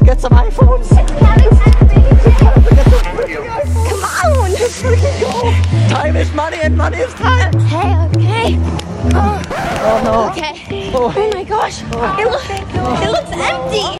get some iPhones. Come on! Let's freaking go! Time is money and money is time! Okay. Oh no. Okay. Oh. Oh my gosh. It looks empty.